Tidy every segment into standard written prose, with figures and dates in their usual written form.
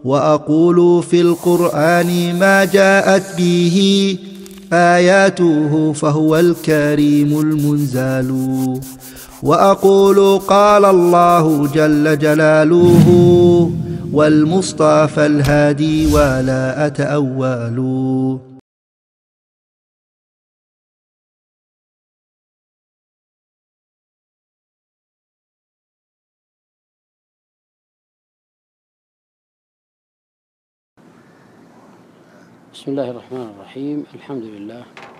وأقول في القرآن ما جاءت به آياته فهو الكريم المنزال. وأقول قال الله جل جلاله والمصطفى الهادي ولا أتأول. بسم الله الرحمن الرحيم. الحمد لله،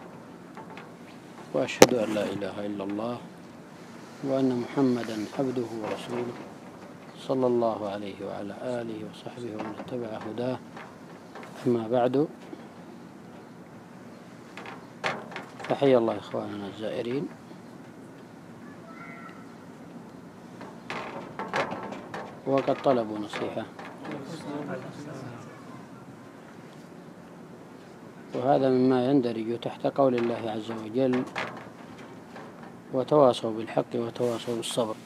وأشهد أن لا إله إلا الله وأن محمدا عبده ورسوله صلى الله عليه وعلى آله وصحبه ومن اتبع هداه. أما بعد، فحيا الله إخواننا الزائرين. وقد طلبوا نصيحة، وهذا مما يندرج تحت قول الله عز وجل: وتواصوا بالحق وتواصوا بالصبر.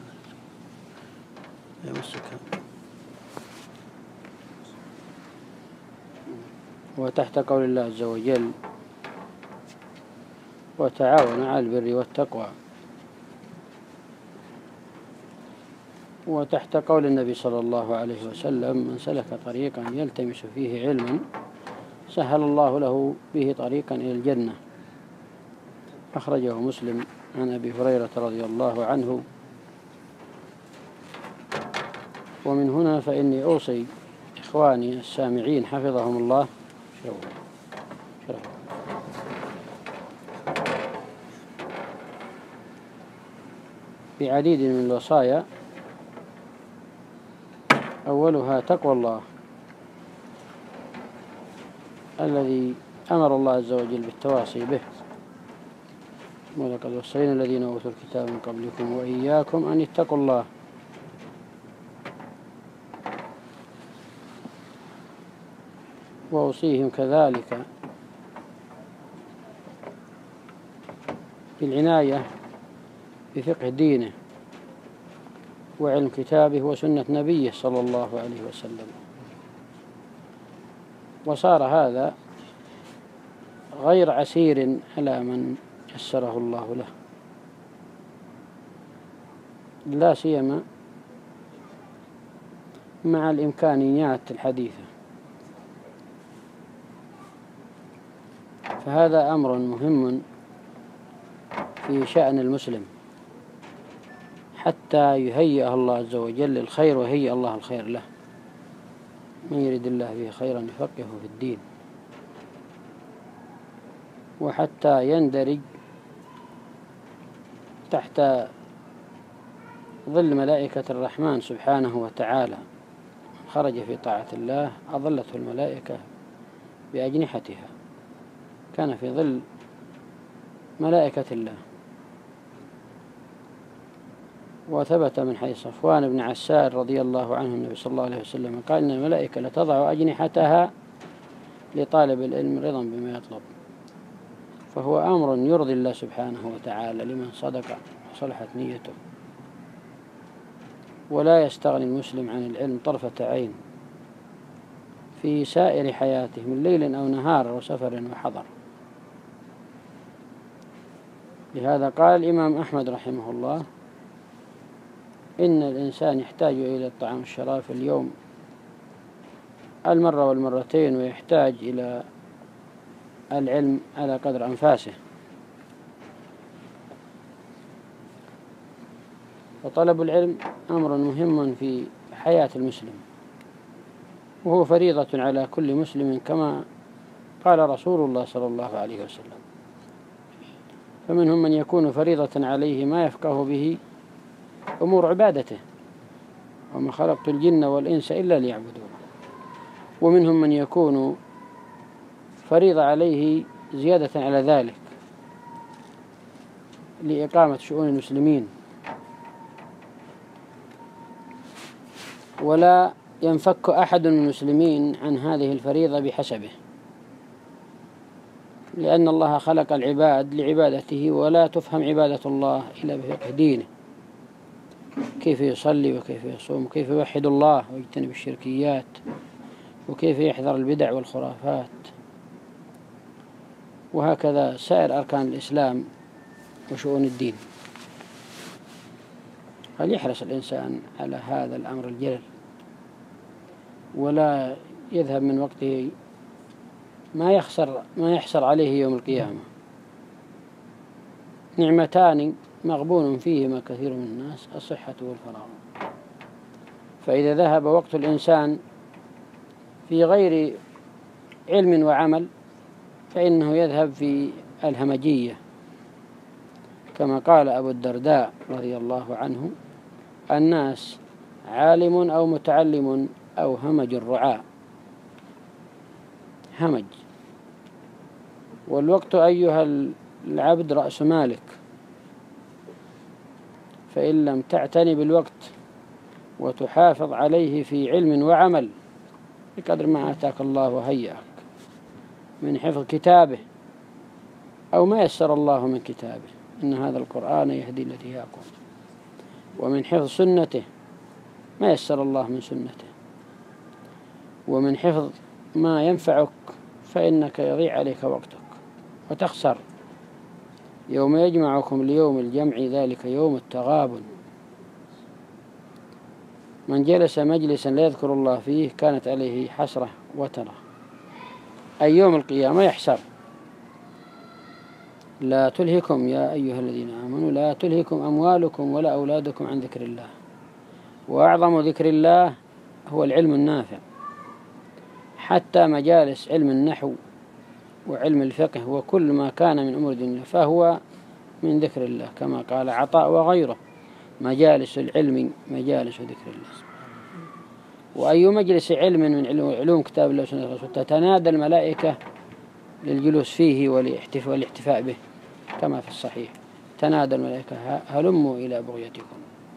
وتحت قول الله عز وجل: وتعاونوا على البر والتقوى. وتحت قول النبي صلى الله عليه وسلم: من سلك طريقا يلتمس فيه علما سهل الله له به طريقا إلى الجنة. أخرجه مسلم عن أبي هريرة رضي الله عنه. ومن هنا فإني أوصي إخواني السامعين حفظهم الله بعديد من الوصايا، أولها تقوى الله الذي أمر الله عز وجل بالتواصي به: ولقد وصينا الذين أوتوا الكتاب من قبلكم وإياكم أن اتقوا الله. وأوصيهم كذلك بالعناية بفقه دينه وعلم كتابه وسنة نبيه صلى الله عليه وسلم. وصار هذا غير عسير على من يسره الله له، لا سيما مع الإمكانيات الحديثة. فهذا أمر مهم في شأن المسلم، حتى يهيئه الله عز وجل للخير ويهيئ الله الخير له. من يريد الله به خيرا يفقهه في الدين، وحتى يندرج تحت ظل ملائكة الرحمن سبحانه وتعالى. خرج في طاعة الله أظلته الملائكة بأجنحتها، كان في ظل ملائكة الله. وثبت من حديث صفوان بن عسار رضي الله عنه النبي صلى الله عليه وسلم قال: إن الملائكة لتضع أجنحتها لطالب العلم رضا بما يطلب. فهو أمر يرضي الله سبحانه وتعالى لمن صدق وصلحت نيته. ولا يستغني المسلم عن العلم طرفة عين في سائر حياته من ليل أو نهار وسفر وحضر. لهذا قال الإمام أحمد رحمه الله: إن الإنسان يحتاج إلى الطعام والشراب في اليوم المرة والمرتين، ويحتاج إلى العلم على قدر أنفاسه. وطلب العلم أمر مهم في حياة المسلم، وهو فريضة على كل مسلم كما قال رسول الله صلى الله عليه وسلم. فمنهم من يكون فريضة عليه ما يفقه به أمور عبادته: وما خلقت الجن والإنس إلا ليعبدون. ومنهم من يكون فريضة عليه زيادة على ذلك لإقامة شؤون المسلمين، ولا ينفك أحد من المسلمين عن هذه الفريضة بحسبه، لأن الله خلق العباد لعبادته، ولا تفهم عبادة الله إلا بفقه دينه: كيف يصلي وكيف يصوم وكيف يوحد الله ويجتنب الشركيات وكيف يحذر البدع والخرافات. وهكذا سائر أركان الإسلام وشؤون الدين. فليحرص الإنسان على هذا الأمر الجلل، ولا يذهب من وقته ما يحصل عليه يوم القيامة. نعمتان مغبون فيهما كثير من الناس، الصحة والفراغ. فإذا ذهب وقت الإنسان في غير علم وعمل فإنه يذهب في الهمجية، كما قال أبو الدرداء رضي الله عنه: الناس عالم أو متعلم أو همج الرعاء. همج. والوقت أيها العبد رأس مالك، فإن لم تعتني بالوقت وتحافظ عليه في علم وعمل بقدر ما آتاك الله وهيأك من حفظ كتابه أو ما يسر الله من كتابه، إن هذا القرآن يهدي التي هي أقوم، ومن حفظ سنته ما يسر الله من سنته، ومن حفظ ما ينفعك فإنك يضيع عليك وقتك وتخسر. يوم يجمعكم ليوم الجمع ذلك يوم التغابن. من جلس مجلسا لا يذكر الله فيه كانت عليه حسرة وترة، أي يوم القيامة يحسر. لا تلهكم يا أيها الذين آمنوا لا تلهكم أموالكم ولا أولادكم عن ذكر الله. وأعظم ذكر الله هو العلم النافع. حتى مجالس علم النحو وعلم الفقه وكل ما كان من أمور الدنيا فهو من ذكر الله، كما قال عطاء وغيره: مجالس العلم مجالس ذكر الله. وأي مجلس علم من علوم كتاب الله وسنة الرسول تتنادى الملائكة للجلوس فيه والاحتفاء به، كما في الصحيح: تنادى الملائكة هلموا إلى بغيتكم.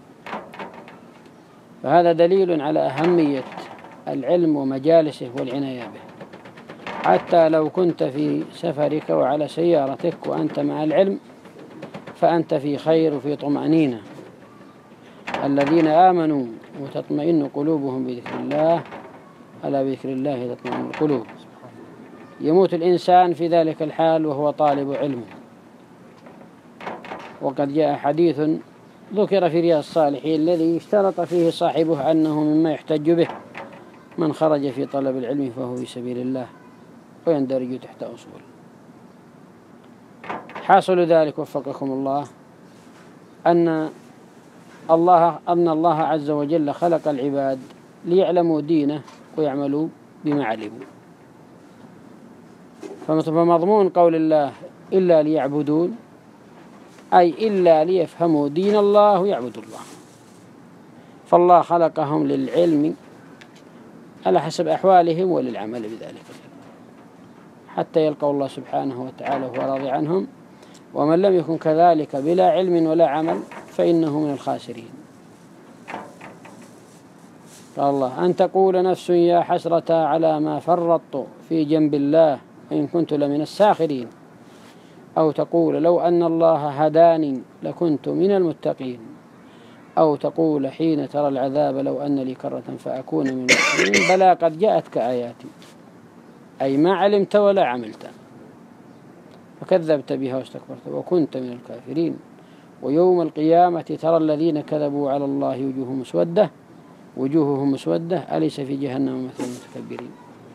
فهذا دليل على أهمية العلم ومجالسه والعناية به. حتى لو كنت في سفرك وعلى سيارتك وأنت مع العلم فأنت في خير وفي طمأنينة. الذين آمنوا وتطمئن قلوبهم بذكر الله ألا بذكر الله تطمئن القلوب. يموت الإنسان في ذلك الحال وهو طالب علم. وقد جاء حديث ذكر في رياض الصالحين الذي اشترط فيه صاحبه أنه مما يحتج به: من خرج في طلب العلم فهو في سبيل الله، ويندرج تحت أصول. حاصل ذلك وفقكم الله أن الله عز وجل خلق العباد ليعلموا دينه ويعملوا بما علموا. فمضمون قول الله إلا ليعبدون أي إلا ليفهموا دين الله ويعبدوا الله. فالله خلقهم للعلم على حسب أحوالهم وللعمل بذلك حتى يلقوا الله سبحانه وتعالى وهو راضي عنهم. ومن لم يكن كذلك بلا علم ولا عمل فإنه من الخاسرين. قال الله: أن تقول نفس يا حسرة على ما فرطت في جنب الله وإن كنت لمن الساخرين، أو تقول لو أن الله هداني لكنت من المتقين، أو تقول حين ترى العذاب لو أن لي كرة فأكون من المؤمنين. بلى قد جاءتك آياتي، أي ما علمت ولا عملت فكذبت بها واستكبرت وكنت من الكافرين. ويوم القيامة ترى الذين كذبوا على الله وجوههم مسودة أليس في جهنم مثل المتكبرين.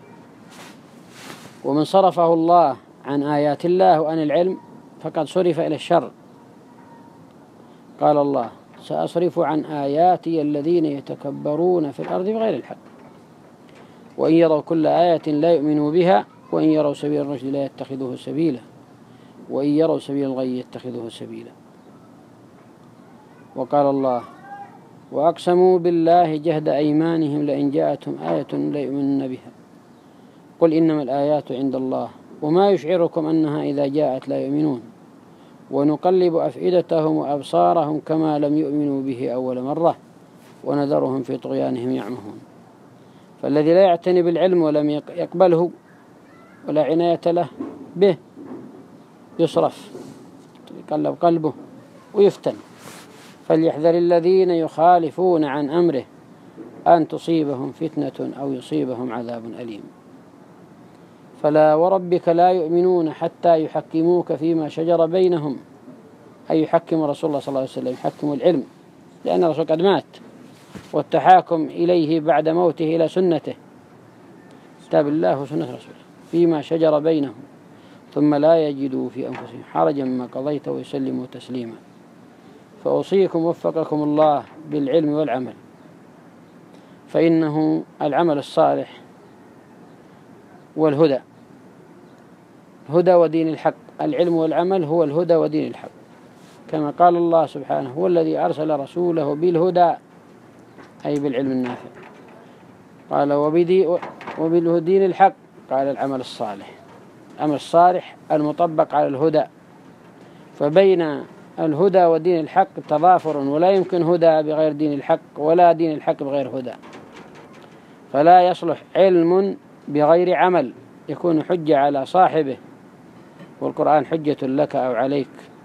ومن صرفه الله عن آيات الله وعن العلم فقد صرف إلى الشر. قال الله: سأصرف عن آياتي الذين يتكبرون في الأرض بغير الحق وإن يروا كل آية لا يؤمنوا بها وإن يروا سبيل الرشد لا يتخذوه سبيلا وإن يروا سبيل الغي يتخذوه سبيلا. وقال الله: وأقسموا بالله جهد أيمانهم لئن جاءتهم آية ليؤمنن بها قل إنما الآيات عند الله وما يشعركم أنها إذا جاءت لا يؤمنون ونقلب أفئدتهم وأبصارهم كما لم يؤمنوا به أول مرة ونذرهم في طغيانهم يعمهون. فالذي لا يعتني بالعلم ولم يقبله ولا عناية له به يصرف، يقلب قلبه ويفتن. فليحذر الذين يخالفون عن أمره أن تصيبهم فتنة أو يصيبهم عذاب أليم. فلا وربك لا يؤمنون حتى يحكموك فيما شجر بينهم، أي يحكم رسول الله صلى الله عليه وسلم، يحكم العلم، لأن الرسول قد مات، والتحاكم إليه بعد موته إلى سنته، كتاب الله وسنة رسوله، فيما شجر بينهم ثم لا يجدوا في أنفسهم حرجا مما قضيت ويسلموا تسليما. فأوصيكم وفقكم الله بالعلم والعمل، فإنه العمل الصالح والهدى، هدى ودين الحق. العلم والعمل هو الهدى ودين الحق، كما قال الله سبحانه: هو الذي أرسل رسوله بالهدى، أي بالعلم النافع، قال وبالدين الحق، قال العمل الصالح. العمل الصالح المطبق على الهدى، فبين الهدى ودين الحق تضافر، ولا يمكن هدى بغير دين الحق، ولا دين الحق بغير هدى. فلا يصلح علم بغير عمل، يكون حجة على صاحبه، والقرآن حجة لك أو عليك.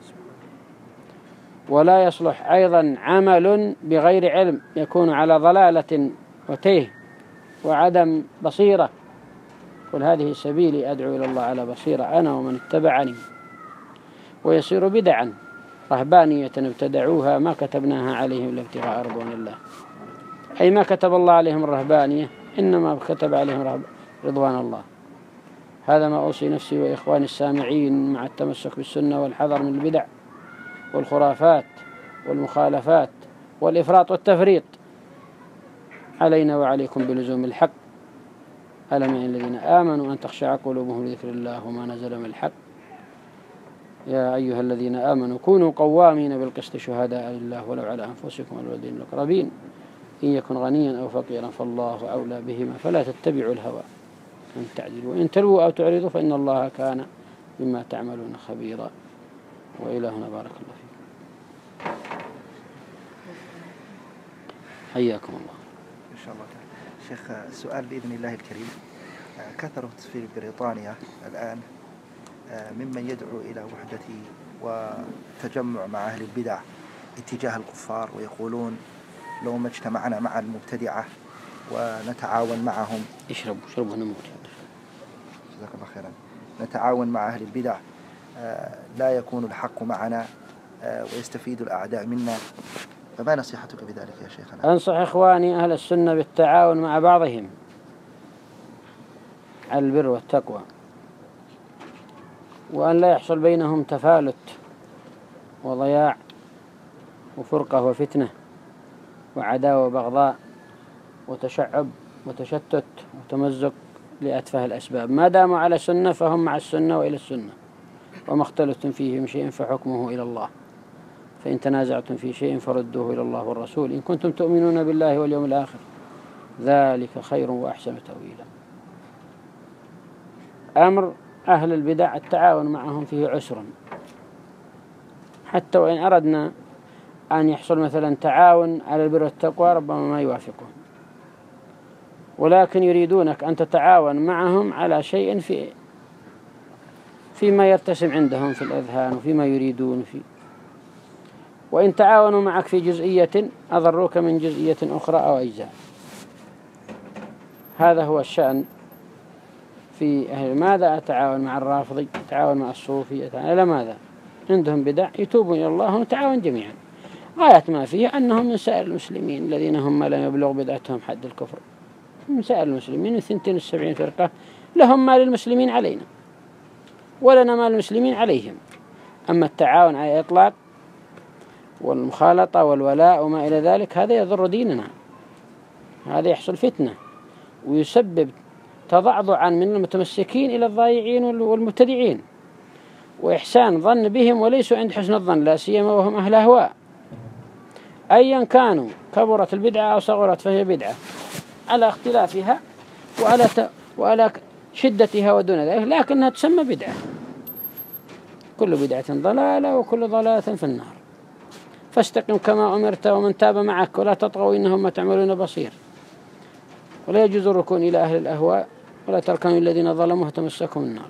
ولا يصلح أيضا عمل بغير علم، يكون على ضلالة وتيه وعدم بصيرة. قل هذه سبيلي أدعو إلى الله على بصيرة أنا ومن اتبعني. ويصير بدعا رهبانية ابتدعوها ما كتبناها عليهم إلا ابتغاء رضوان الله، أي ما كتب الله عليهم الرهبانية، إنما كتب عليهم رضوان الله. هذا ما أوصي نفسي وإخواني السامعين مع التمسك بالسنة والحذر من البدع والخرافات والمخالفات والإفراط والتفريط. علينا وعليكم بلزوم الحق. ألم يعن الذين آمنوا أن تخشع قلوبهم لذكر الله وما نزل من الحق. يا أيها الذين آمنوا كونوا قوامين بالقسط شهداء لله ولو على أنفسكم والوالدين الأقربين إن يكن غنيا أو فقيرا فالله أولى بهما فلا تتبعوا الهوى أن تعدلوا وإن تلووا أو تعرضوا فإن الله كان بما تعملون خبيرا. وإلهنا بارك الله فيكم. حياكم الله. إن شاء الله تعالى. شيخ، السؤال بإذن الله الكريم: كثرت في بريطانيا الآن ممن يدعو إلى وحدة وتجمع مع أهل البدع اتجاه الكفار، ويقولون لو ما اجتمعنا مع المبتدعة ونتعاون معهم اشربوا نموت. جزاك الله خيرا. نتعاون مع أهل البدع لا يكون الحق معنا ويستفيد الأعداء منا، فما نصيحتك بذلك يا شيخنا؟ أنصح إخواني أهل السنة بالتعاون مع بعضهم على البر والتقوى، وأن لا يحصل بينهم تفالت وضياع وفرقة وفتنة وعداوة وبغضاء وتشعب وتشتت وتمزق لأتفه الأسباب. ما داموا على سنة فهم مع السنة وإلى السنة، وما اختلفتم فيه من شيء فحكمه إلى الله، فإن تنازعتم في شيء فردوه إلى الله والرسول إن كنتم تؤمنون بالله واليوم الآخر ذلك خير وأحسن تأويلا. أمر أهل البدع التعاون معهم فيه عسر، حتى وإن أردنا أن يحصل مثلا تعاون على البر والتقوى ربما ما يوافقون، ولكن يريدونك أن تتعاون معهم على شيء فيما يرتسم عندهم في الأذهان وفيما يريدون فيه. وإن تعاونوا معك في جزئية أضروك من جزئية أخرى أو أجزاء. هذا هو الشأن في أهل. ماذا أتعاون مع الرافضي؟ أتعاون مع الصوفي؟ إلى ماذا؟ عندهم بدع، يتوبون إلى الله ونتعاون جميعا. غاية ما فيه أنهم من سائر المسلمين الذين هم لم يبلغ بدعتهم حد الكفر، من سائر المسلمين 72 فرقة لهم ما للمسلمين علينا ولنا ما للمسلمين عليهم. أما التعاون على إطلاق والمخالطة والولاء وما إلى ذلك هذا يضر ديننا، هذا يحصل فتنة ويسبب تضعضعا من المتمسكين إلى الضايعين والمبتدعين، وإحسان ظن بهم وليسوا عند حسن الظن، لا سيما وهم أهل أهواء أيا كانوا، كبرت البدعة أو صغرت فهي بدعة على اختلافها وعلى شدتها ودون ذلك، لكنها تسمى بدعة. كل بدعة ضلالة وكل ضلالة في النار. فاستقم كما أمرت ومن تاب معك ولا تطغوا إنهم ما تعملون بصير. ولا يجوز الركون إلى أهل الأهواء ولا تركنوا الذين ظلموا وتمسكوا النار.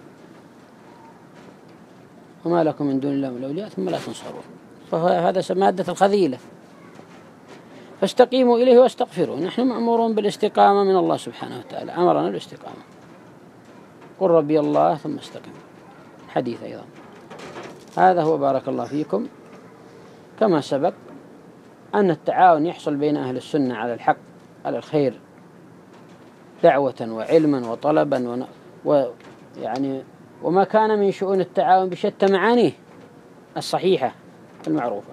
وما لكم من دون الله من أولياء ثم لا تنصرون. فهذا مادة الخذيلة. فاستقيموا إليه واستغفروه. نحن مأمورون بالاستقامة من الله سبحانه وتعالى، أمرنا بالاستقامة. قل ربي الله ثم استقم، حديث أيضا. هذا هو بارك الله فيكم. كما سبق أن التعاون يحصل بين أهل السنة على الحق، على الخير، دعوة وعلما وطلبا يعني وما كان من شؤون التعاون بشتى معانيه الصحيحة المعروفة.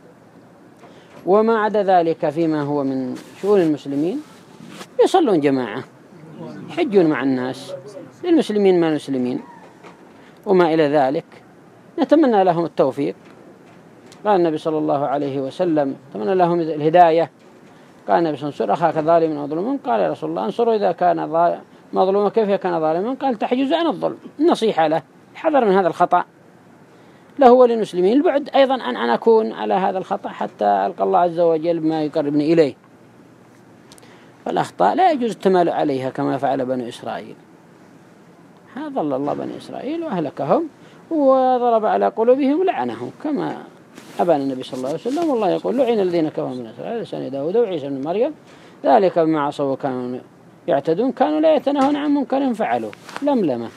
وما عدا ذلك فيما هو من شؤون المسلمين، يصلون جماعة، يحجون مع الناس، للمسلمين مع المسلمين وما إلى ذلك. نتمنى لهم التوفيق. قال النبي صلى الله عليه وسلم: نتمنى لهم الهداية. قال النبي: انصر أخاك ظالما ومظلوما. قال يا رسول الله: انصره إذا كان مظلوما، كيف كان ظالما؟ قال: تحجز عن الظلم. النصيحة له، الحذر من هذا الخطأ له وللمسلمين، البعد أيضا أن أكون على هذا الخطأ حتى ألقى الله عز وجل بما يقربني إليه. فالأخطاء لا يجوز التمالؤ عليها كما فعل بنو إسرائيل. هذا ضل الله بني إسرائيل وأهلكهم وضرب على قلوبهم ولعنهم، كما أبان النبي صلى الله عليه وسلم. والله يقول: لعن الذين كفروا من إسرائيل لسان داود وعيسى بن مريم ذلك بما عصوا وكانوا يعتدون كانوا لا يتناهون عن منكر فعلوا. لملمة.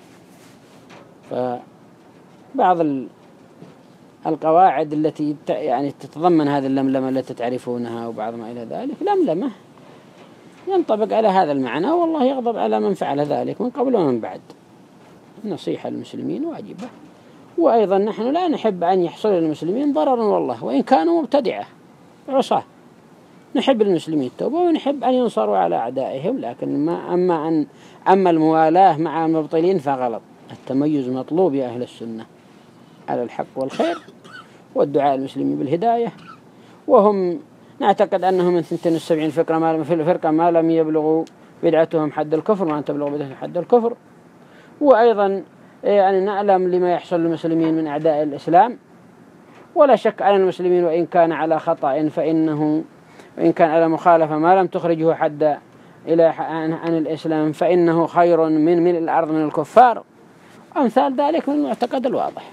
فبعض القواعد التي يعني تتضمن هذه اللملمة التي تعرفونها وبعض ما إلى ذلك لملمة ينطبق على هذا المعنى، والله يغضب على من فعل ذلك من قبل ومن بعد. النصيحة للمسلمين واجبة. وأيضا نحن لا نحب أن يحصل للمسلمين ضرر والله، وإن كانوا مبتدعة عصاة. نحب المسلمين التوبة ونحب أن ينصروا على أعدائهم، لكن أما الموالاة مع المبطلين فغلط. التميز مطلوب يا أهل السنة على الحق والخير، والدعاء المسلمين بالهداية. وهم نعتقد أنهم من 72 فرقة ما لم يبلغوا بدعتهم حد الكفر، ما أن تبلغوا بدعتهم حد الكفر. وأيضا يعني نعلم لما يحصل للمسلمين من أعداء الإسلام، ولا شك أن المسلمين وإن كان على خطأ وإن كان على مخالفة ما لم تخرجه حد إلى عن الإسلام فإنه خير من ملء الأرض من الكفار. أمثال ذلك من المعتقد الواضح.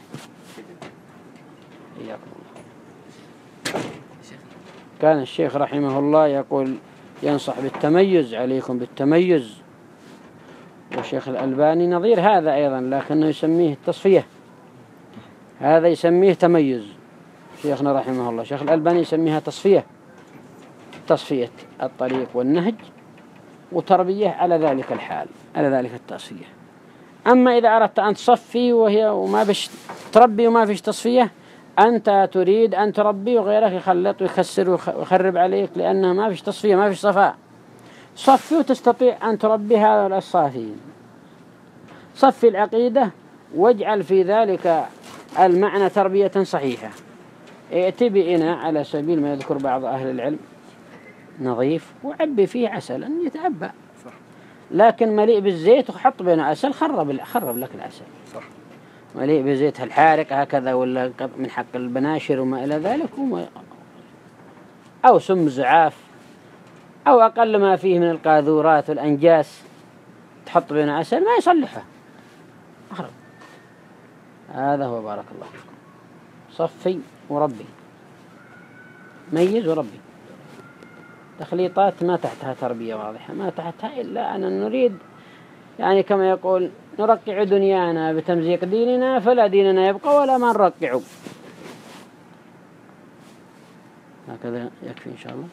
كان الشيخ رحمه الله يقول ينصح بالتميز، عليكم بالتميز. والشيخ الألباني نظير هذا أيضا، لكنه يسميه التصفية، هذا يسميه تميز. شيخنا رحمه الله الشيخ الألباني يسميها تصفية الطريق والنهج، وتربية على ذلك الحال، على ذلك التصفية. أما إذا أردت أن تصفي وما فيش تربي وما فيش تصفية، أنت تريد أن تربي وغيرك يخلط ويخسر ويخرب عليك، لأنه ما فيش تصفية، ما فيش صفاء. صفي وتستطيع أن تربي هؤلاء الصافين. صفي العقيدة واجعل في ذلك المعنى تربية صحيحة. ائت بإناء على سبيل ما يذكر بعض أهل العلم نظيف، وعبي فيه عسلا يتعبى، لكن مليء بالزيت وحط بينه عسل خرب لك العسل. صح. مليء بزيت الحارق هكذا، ولا من حق البناشر وما إلى ذلك، أو سم زعاف، أو أقل ما فيه من القاذورات والأنجاس، تحط بينه عسل ما يصلحه، أخرب. هذا هو بارك الله فيكم. صفي وربي، ميز وربي. تخليطات ما تحتها تربية واضحة، ما تحتها إلا أن نريد يعني كما يقول نرقع دنيانا بتمزيق ديننا، فلا ديننا يبقى ولا ما نرقع. هكذا يكفي إن شاء الله.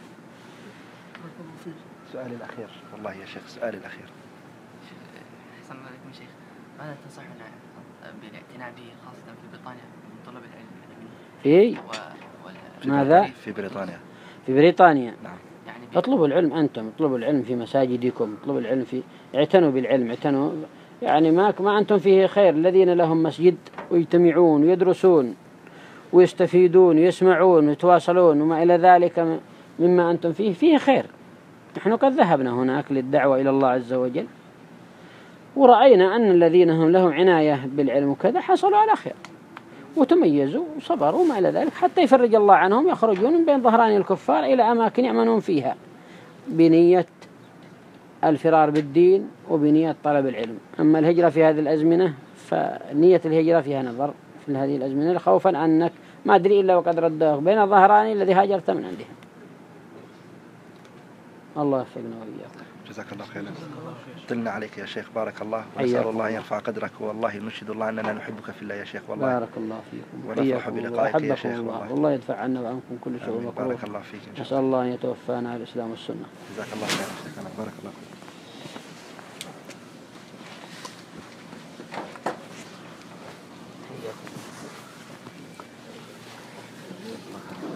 سؤالي الأخير والله يا شيخ، سؤالي الأخير. أحسن الله عليكم شيخ، ماذا تنصحنا بالاعتناء به خاصة في بريطانيا من طلب العلم؟ ماذا؟ في بريطانيا. في بريطانيا. نعم. يعني اطلبوا العلم أنتم، اطلبوا العلم في مساجدكم، اطلبوا العلم اعتنوا بالعلم، اعتنوا يعني ما أنتم فيه خير. الذين لهم مسجد ويجتمعون ويدرسون ويستفيدون ويسمعون ويتواصلون وما إلى ذلك مما أنتم فيه خير. نحن قد ذهبنا هناك للدعوة إلى الله عز وجل، ورأينا أن الذين هم لهم عناية بالعلم وكذا حصلوا على خير وتميزوا وصبروا وما إلى ذلك، حتى يفرج الله عنهم، يخرجون من بين ظهران الكفار إلى أماكن يأمنون فيها بنية الفرار بالدين وبنية طلب العلم. أما الهجرة في هذه الأزمنة فنية الهجرة فيها نظر في هذه الأزمنة، خوفا أنك ما أدري إلا وقد ردوك بين ظهران الذي هاجرت من عندهم. الله يوفقنا وإياكم. جزاك الله خيرا. طلنا عليك يا شيخ، بارك الله، ونسأل حياكم الله أن الله. يرفع قدرك، والله نشهد الله أننا نحبك في الله يا شيخ، والله بارك الله فيكم ونفرح وحياكم بلقائك يا وأحبكم شيخ، الله، والله. والله يدفع عنا وعنكم كل شيء آمين. مكروه. بارك الله فيك إن شاء نسأل الله. الله أن يتوفانا على الإسلام والسنة. جزاك الله خيرا شيخنا، بارك الله فيك. حياكم.